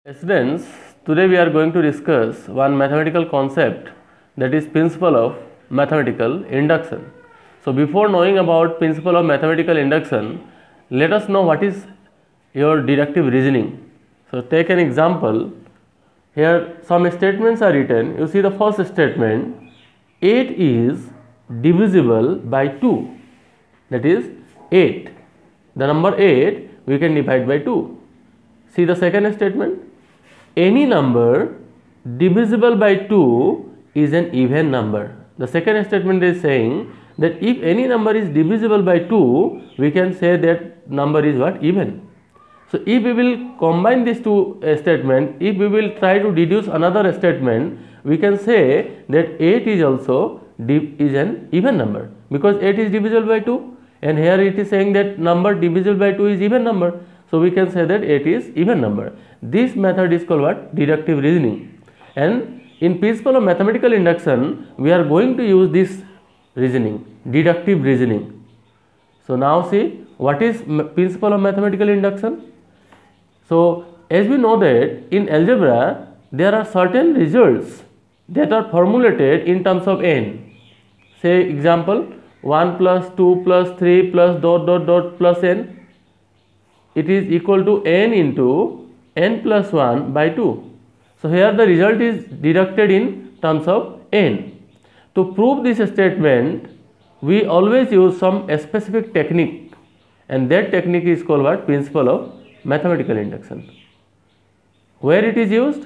Students, today we are going to discuss one mathematical concept, that is principle of mathematical induction. So before knowing about principle of mathematical induction, let us know what is your deductive reasoning. So take an example. Here some statements are written. You see the first statement, 8 is divisible by 2, that is 8. The number 8 we can divide by 2. See the second statement, any number divisible by 2 is an even number. The second statement is saying that if any number is divisible by 2, we can say that number is what? Even. So if we will combine these two statements, if we will try to deduce another statement, we can say that 8 is also an even number, because 8 is divisible by 2, and here it is saying that number divisible by 2 is even number. So we can say that 8 is even number. This method is called what? Deductive reasoning. And in principle of mathematical induction, we are going to use this reasoning, deductive reasoning. So now see, what is principle of mathematical induction? So as we know that in algebra, there are certain results that are formulated in terms of n. Say example, 1 plus 2 plus 3 plus ... plus n. It is equal to n into n plus 1 by 2. So here the result is deducted in terms of n. To prove this statement, we always use some specific technique, and that technique is called what? Principle of mathematical induction. Where it is used?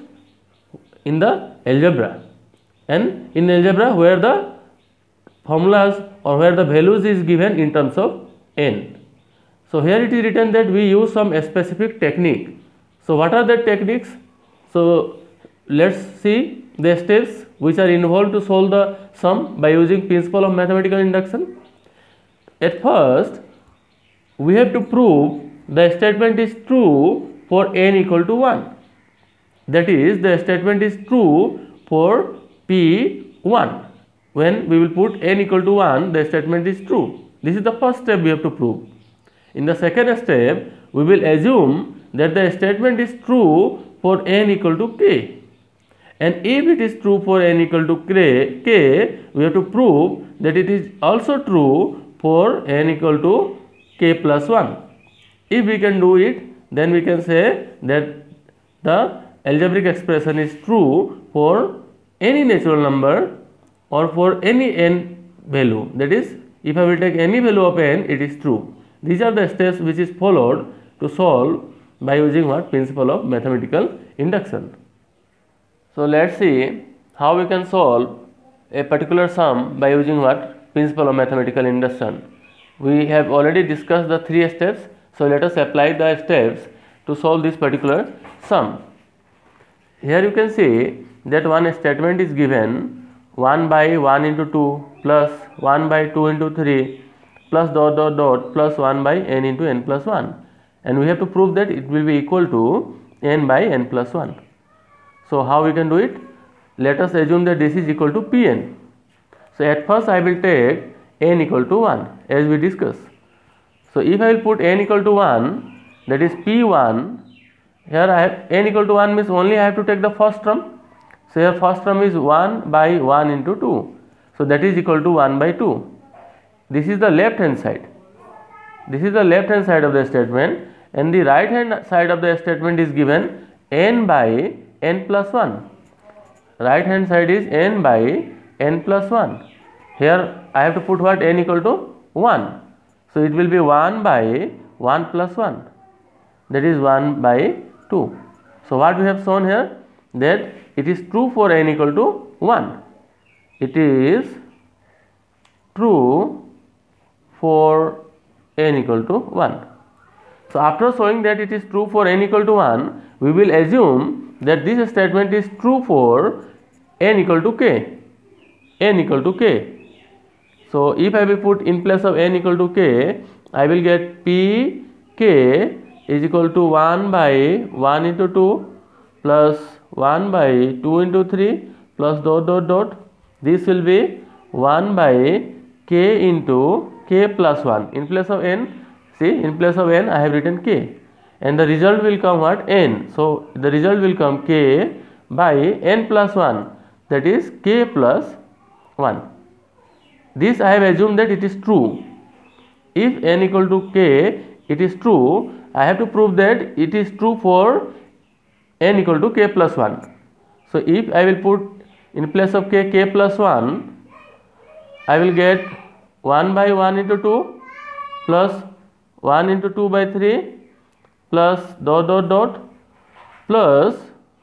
In the algebra. And in algebra, where the formulas or where the values is given in terms of n. So here it is written that we use some specific technique. So what are the techniques? So let's see the steps which are involved to solve the sum by using principle of mathematical induction. At first, we have to prove the statement is true for n equal to 1. That is, the statement is true for p1. When we will put n equal to 1, the statement is true. This is the first step we have to prove. In the second step, we will assume that the statement is true for n equal to k. And if it is true for n equal to k, we have to prove that it is also true for n equal to k plus 1. If we can do it, then we can say that the algebraic expression is true for any natural number or for any n value. That is, if I will take any value of n, it is true. These are the steps which is followed to solve by using what? Principle of mathematical induction. So let's see how we can solve a particular sum by using what? Principle of mathematical induction. We have already discussed the 3 steps, so let us apply the steps to solve this particular sum. Here you can see that one statement is given, 1 by 1 into 2 plus 1 by 2 into 3 plus ... plus 1 by n into n plus 1, and we have to prove that it will be equal to n by n plus 1. So how we can do it? Let us assume that this is equal to Pn. So at first I will take n equal to 1 as we discussed. So if I will put n equal to 1, that is P1, here I have n equal to 1 means only I have to take the first term. So here first term is 1 by 1 into 2. So that is equal to 1 by 2. This is the left hand side. This is the left hand side of the statement, and the right hand side of the statement is given n by n plus 1. Right hand side is n by n plus 1. Here I have to put what? N equal to 1. So it will be 1 by 1 plus 1. That is 1 by 2. So what we have shown here? That it is true for n equal to 1. It is true for n equal to 1. So after showing that it is true for n equal to 1, we will assume that this statement is true for n equal to k. N equal to k. So if I will put in place of n equal to k, I will get p k is equal to 1 by 1 into 2 plus 1 by 2 into 3 plus ... This will be 1 by k into k plus 1. In place of n, see, in place of n I have written k, and the result will come what? N. So the result will come k by n plus 1, that is k plus 1. This I have assumed that it is true. If n equal to k, it is true, I have to prove that it is true for n equal to k plus 1. So if I will put in place of k plus 1, I will get 1 by 1 into 2 plus 1 into 2 by 3 plus dot dot dot plus.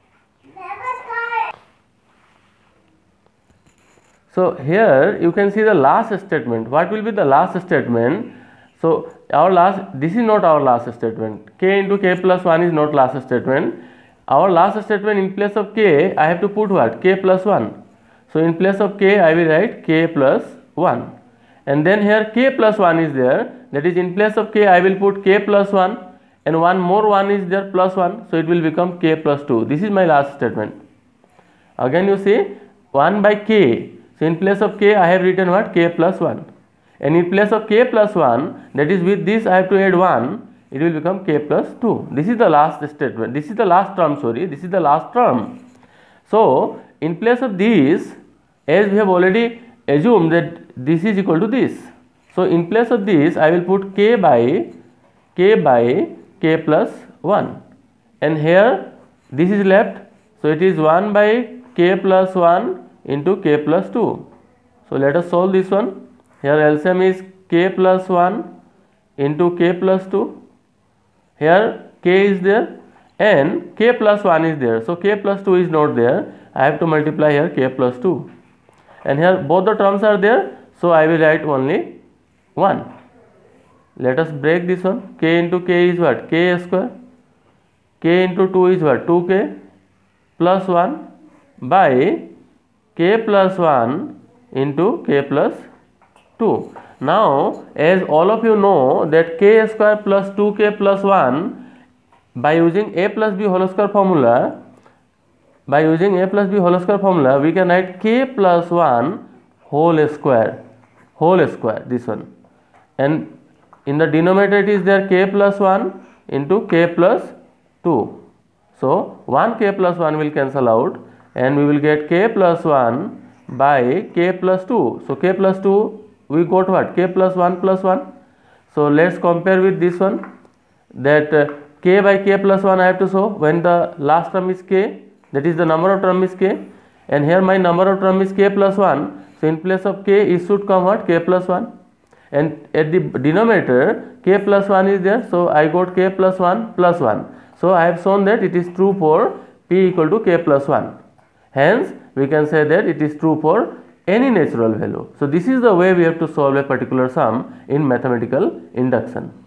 So here you can see the last statement. What will be the last statement? So this is not our last statement. K into k plus 1 is not last statement. Our last statement, in place of k, I have to put what? K plus 1. So in place of k, I will write k plus 1. And then here k plus 1 is there. That is, in place of k, I will put k plus 1. And one more 1 is there, plus 1. So it will become k plus 2. This is my last statement. Again you see 1 by k. So in place of k, I have written what? K plus 1. And in place of k plus 1, that is, with this I have to add 1. It will become k plus 2. This is the last statement. This is the last term, sorry. This is the last term. So in place of this, as we have already assumed that this is equal to this. So in place of this, I will put k by k plus 1. And here this is left. So it is 1 by k plus 1 into k plus 2. So let us solve this one. Here LCM is k plus 1 into k plus 2. Here k is there and k plus 1 is there. So k plus 2 is not there. I have to multiply here k plus 2. And here both the terms are there. So I will write only 1. Let us break this one. K into k is what? K square. K into 2 is what? 2k plus 1 by k plus 1 into k plus 2. Now, as all of you know that k square plus 2k plus 1, by using a plus b whole square formula, we can write k plus 1 whole square, this one. And in the denominator it is there k plus 1 into k plus 2. So 1 k plus 1 will cancel out and we will get k plus 1 by k plus 2. So k plus 2, we got what? K plus 1 plus 1. So let's compare with this one, that k by k plus 1 I have to show when the last term is k, that is the number of term is k, and here my number of term is k plus 1. So in place of k, it should come what? K plus 1. And at the denominator, k plus 1 is there. So I got k plus 1 plus 1. So I have shown that it is true for p equal to k plus 1. Hence, we can say that it is true for any natural value. So this is the way we have to solve a particular sum in mathematical induction.